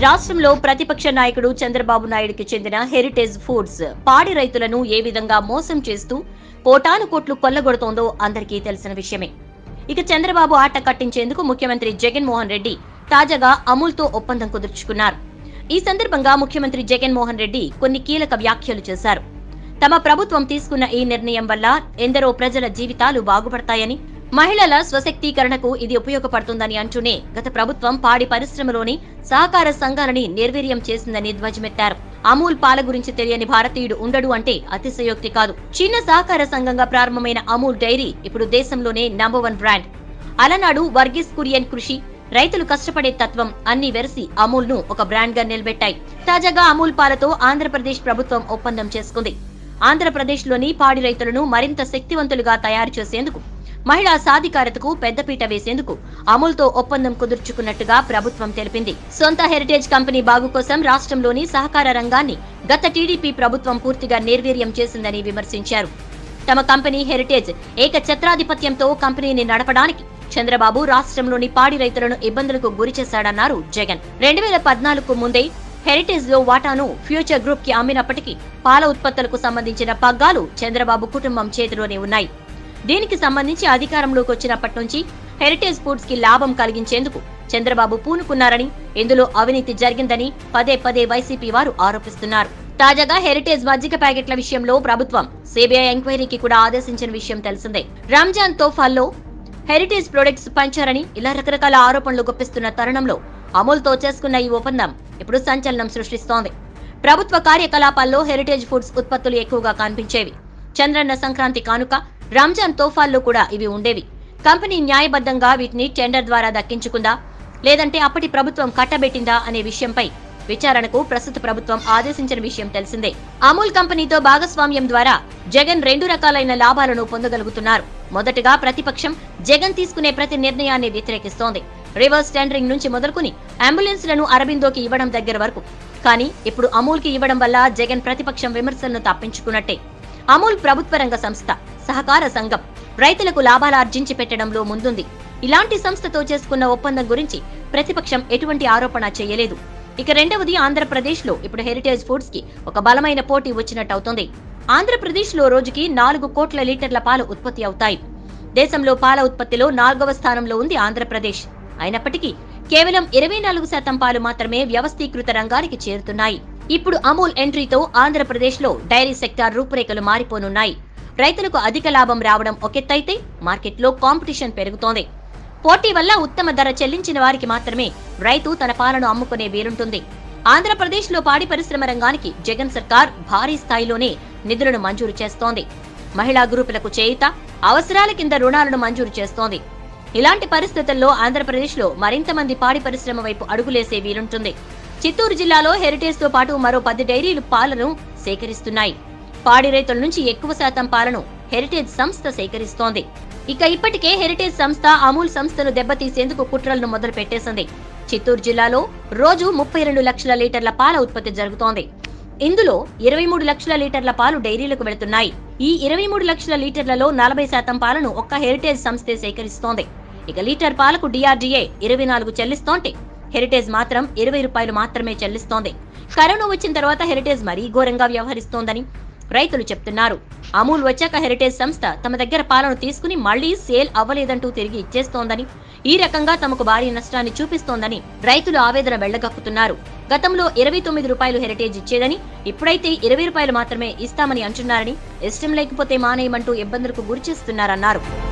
రాష్ట్రంలో ప్రతిపక్ష నాయకుడు చంద్రబాబు నాయుడుకి చెందిన హెరిటేజ్ ఫుడ్స్ పాడి రైతులను ఏ విధంగా మోసం చేస్తూ కోటాను కోట్లు కొల్లగొడుతోందో అందరికీ తెలిసిన విషయమే. ఇక చంద్రబాబు ఆట కట్టించేందుకు ముఖ్యమంత్రి జగన్మోహన్ రెడ్డి తాజాగా అమూల్తో ఒప్పందం కుదుర్చుకున్నారు. ఈ సందర్భంగా ముఖ్యమంత్రి జగన్మోహన్ రెడ్డి కొన్ని కీలక వ్యాఖ్యలు చేశారు. తమ ప్రభుత్వం తీసుకున్న ఈ నిర్ణయం వల్ల ఎందరో ప్రజల జీవితాలు బాగుపడతాయని, మహిళల స్వశక్తీకరణకు ఇది ఉపయోగపడుతుందని అంటూనే గత ప్రభుత్వం పాడి పరిశ్రమలోని సహకార సంఘాలని నిర్వీర్యం చేసిందని ధ్వజమెత్తారు. అమూల్ పాల గురించి తెలియని భారతీయుడు ఉండడు అంటే అతిశయోక్తి కాదు. చిన్న సహకార సంఘంగా ప్రారంభమైన అమూల్ డైరీ ఇప్పుడు దేశంలోనే నంబర్ 1 బ్రాండ్. అలనాడు వర్గీస్ కురియన్ కృషి, రైతులు కష్టపడే తత్వం అన్ని వెరసి అమూల్ ను ఒక బ్రాండ్ గా నిలబెట్టాయి. తాజాగా అమూల్ పాలతో ఆంధ్రప్రదేశ్ ప్రభుత్వం ఒప్పందం చేసుకుంది. ఆంధ్రప్రదేశ్ లోని పాడి రైతులను మరింత శక్తివంతులుగా తయారు చేసేందుకు, మహిళా సాధికారతకు పెద్దపీట వేసేందుకు అమూల్తో ఒప్పందం కుదుర్చుకున్నట్టుగా ప్రభుత్వం తెలిపింది. సొంత హెరిటేజ్ కంపెనీ బాగు కోసం రాష్ట్రంలోని సహకార రంగాన్ని గత టీడీపీ ప్రభుత్వం పూర్తిగా నిర్వీర్యం చేసిందని విమర్శించారు. తమ కంపెనీ హెరిటేజ్ ఏకఛత్రాధిపత్యంతో కంపెనీని నడపడానికి చంద్రబాబు రాష్ట్రంలోని పాడి రైతులను ఇబ్బందులకు గురిచేశాడన్నారు జగన్. 2014కు ముందే హెరిటేజ్ లో వాటాను ఫ్యూచర్ గ్రూప్ కి అమ్మినప్పటికీ పాల ఉత్పత్తులకు సంబంధించిన పగ్గాలు చంద్రబాబు కుటుంబం చేతిలోనే ఉన్నాయి. దీనికి సంబంధించి అధికారంలోకి వచ్చినప్పటి నుంచి హెరిటేజ్ ఫుడ్స్ కి లాభం కలిగించేందుకు చంద్రబాబు పూనుకున్నారని, ఇందులో అవినీతి జరిగిందని పదే పదే వైసీపీ వారు ఆరోపిస్తున్నారు. తాజాగా హెరిటేజ్ మజ్జిగ ప్యాకెట్ల విషయంలో ప్రభుత్వం సిబిఐ ఎంక్వైరీకి కూడా ఆదేశించిన విషయం తెలిసిందే. రంజాన్ తోఫాల్లో హెరిటేజ్ ప్రొడక్ట్స్ పంచారని ఇలా రకరకాల ఆరోపణలు గుప్పిస్తున్న తరుణంలో అమూల్తో చేసుకున్న ఈ ఒప్పందం ఇప్పుడు సంచలనం సృష్టిస్తోంది. ప్రభుత్వ కార్యకలాపాల్లో హెరిటేజ్ ఫుడ్స్ ఉత్పత్తులు ఎక్కువగా కనిపించేవి. చంద్రన్న సంక్రాంతి కానుక, రంజాన్ తోఫాల్లో కూడా ఇవి ఉండేవి. కంపెనీ న్యాయబద్ధంగా వీటిని టెండర్ ద్వారా దక్కించుకుందా, లేదంటే అప్పటి ప్రభుత్వం కట్టబెట్టిందా అనే విషయంపై విచారణకు ప్రస్తుత ప్రభుత్వం ఆదేశించిన విషయం తెలిసిందే. అమూల్ కంపెనీతో భాగస్వామ్యం ద్వారా జగన్ 2 రకాలైన లాభాలను పొందగలుగుతున్నారు. మొదటగా ప్రతిపక్షం జగన్ తీసుకునే ప్రతి నిర్ణయాన్ని వ్యతిరేకిస్తోంది. రివర్స్ టెండరింగ్ నుంచి మొదలుకుని అంబులెన్స్లను అరబిందోకి ఇవ్వడం దగ్గర వరకు. కానీ ఇప్పుడు అమూల్ కి ఇవ్వడం వల్ల జగన్ ప్రతిపక్షం విమర్శలను తప్పించుకున్నట్టే. అమూల్ ప్రభుత్వ రంగ సంస్థ, సహకార సంఘం, రైతులకు లాభాలు ఆర్జించి పెట్టడంలో ముందుంది. ఇలాంటి సంస్థతో చేసుకున్న ఒప్పందం గురించి ప్రతిపక్షం ఎటువంటి ఆరోపణ చేయలేదు. ఇక రెండవది, ఆంధ్రప్రదేశ్ లో ఇప్పుడు హెరిటేజ్ ఫుడ్స్ కి ఒక బలమైన పోటీ వచ్చినట్టవుతోంది. ఆంధ్రప్రదేశ్ లో రోజుకి 4 కోట్ల లీటర్ల పాలు ఉత్పత్తి అవుతాయి. దేశంలో పాల ఉత్పత్తిలో 4వ స్థానంలో ఉంది ఆంధ్రప్రదేశ్. అయినప్పటికీ కేవలం 24% పాలు మాత్రమే వ్యవస్థీకృత రంగానికి చేరుతున్నాయి. ఇప్పుడు అమూల్ ఎంట్రీతో ఆంధ్రప్రదేశ్ లో డైరీ సెక్టార్ రూపురేఖలు మారిపోనున్నాయి. రైతులకు అధిక లాభం రావడం ఒకెత్తైతే మార్కెట్లో కాంపిటీషన్ పెరుగుతోంది. పోటీ వల్ల ఉత్తమ ధర చెల్లించిన వారికి మాత్రమే రైతు తన పాలను అమ్ముకునే వీలుంటుంది. ఆంధ్రప్రదేశ్ లో పాడి పరిశ్రమ రంగానికి జగన్ సర్కార్ భారీ స్థాయిలోనే నిధులను మంజూరు చేస్తోంది. మహిళా గ్రూపులకు చేయూత, అవసరాల కింద రుణాలను మంజూరు చేస్తోంది. ఇలాంటి పరిస్థితుల్లో ఆంధ్రప్రదేశ్ లో మరింత మంది పాడి పరిశ్రమ వైపు అడుగులేసే వీలుంటుంది. చిత్తూరు జిల్లాలో హెరిటేజ్ తో పాటు మరో 10 డైరీలు పాలను సేకరిస్తున్నాయి. పాడి రైతుల నుంచి ఎక్కువ శాతం పాలను హెరిటేజ్ సంస్థ సేకరిస్తోంది. ఇక ఇప్పటికే హెరిటేజ్ సంస్థ అమూల్ సంస్థను దెబ్బతీసేందుకు కుట్రలను మొదలు పెట్టేసింది. చిత్తూరు జిల్లాలో రోజు 32 లక్షల లీటర్ల పాల ఉత్పత్తి జరుగుతోంది. ఇందులో 23 లక్షల లీటర్ల పాలు డైరీలకు వెళుతున్నాయి. ఈ 23 లక్షల లీటర్లలో 40% పాలను ఒక్క హెరిటేజ్ సంస్థే సేకరిస్తోంది. ఇక లీటర్ పాలకు డిఆర్డీఏ 24 చెల్లిస్తోంటే హెరిటేజ్ మాత్రం 20 రూపాయలు మాత్రమే చెల్లిస్తోంది. కరోనా వచ్చిన తర్వాత హెరిటేజ్ మరీ ఘోరంగా వ్యవహరిస్తోందని రైతులు చెప్తున్నారు. అమూల్ వచ్చాక హెరిటేజ్ సంస్థ తమ దగ్గర పాలను తీసుకుని మళ్లీ సేల్ అవ్వలేదంటూ తిరిగి ఇచ్చేస్తోందని, ఈ రకంగా తమకు భారీ నష్టాన్ని చూపిస్తోందని రైతులు ఆవేదన వెళ్లగక్కుతున్నారు. గతంలో 29 రూపాయలు హెరిటేజ్ ఇచ్చేదని, ఇప్పుడైతే 20 రూపాయలు మాత్రమే ఇస్తామని అంటున్నారని, ఇష్టం లేకపోతే మానేయమంటూ ఇబ్బందులకు గురిచేస్తున్నారన్నారు.